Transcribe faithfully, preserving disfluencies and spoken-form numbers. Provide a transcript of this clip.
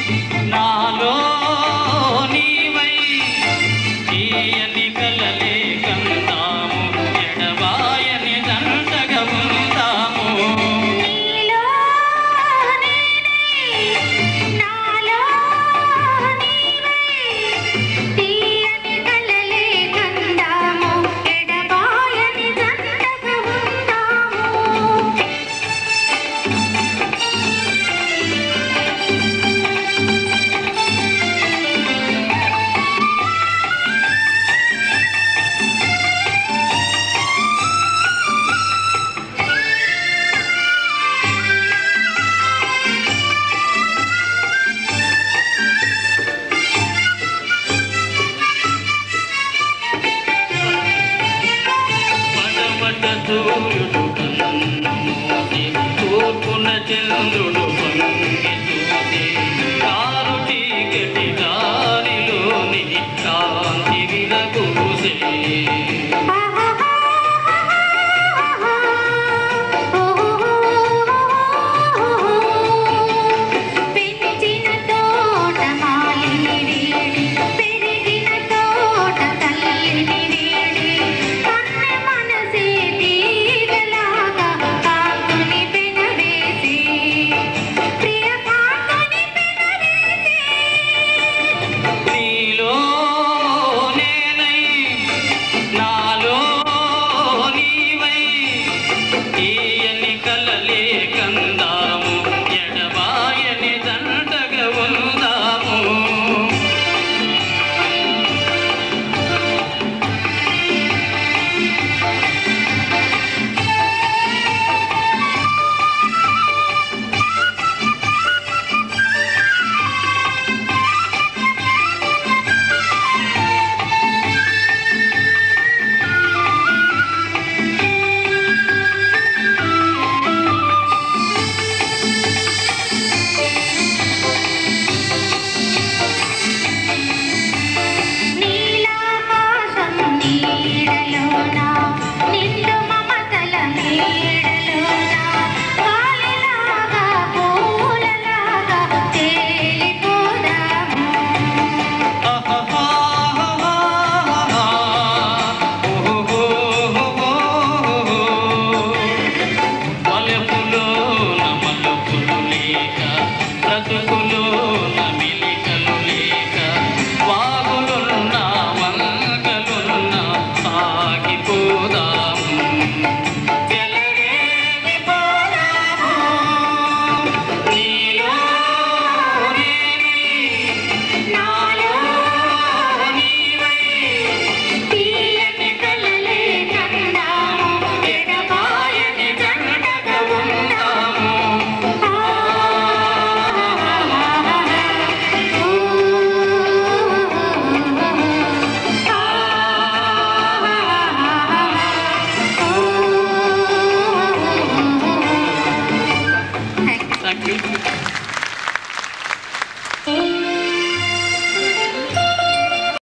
నాలో నీవై తీయని కలలే కందాము ఎడబాయని దండగా ఉందాము నీలో నేనై నాలో నీవై తీయని కలలే కందాము ఎడబాయని దండగా ఉందాము పడమట సూర్యుడు కన్నుమూసి తూర్పున చంద్రుడు వంగి చూసి కారు చీకటి దారిలోని కాంతి విరగూసే పెంచిన తోట మాలిని వీడి పెరిగిన తోట తల్లిని వీడి కన్నె మనసే తీగలాగా కాకుని పెనవేసి ప్రియ కాకుని పెనవేసి నీలో నేనై నాలో నీవై తీయని కలలే కందాము ఎడబాయని దండగా ఉందాము నీలాకాశం నీడలోన నిండు మమతల నీడలోన గాలిలాగా పూలలాగా తేలిపోదాము మలుపులో మలుపులు లేక బ్రతుకులో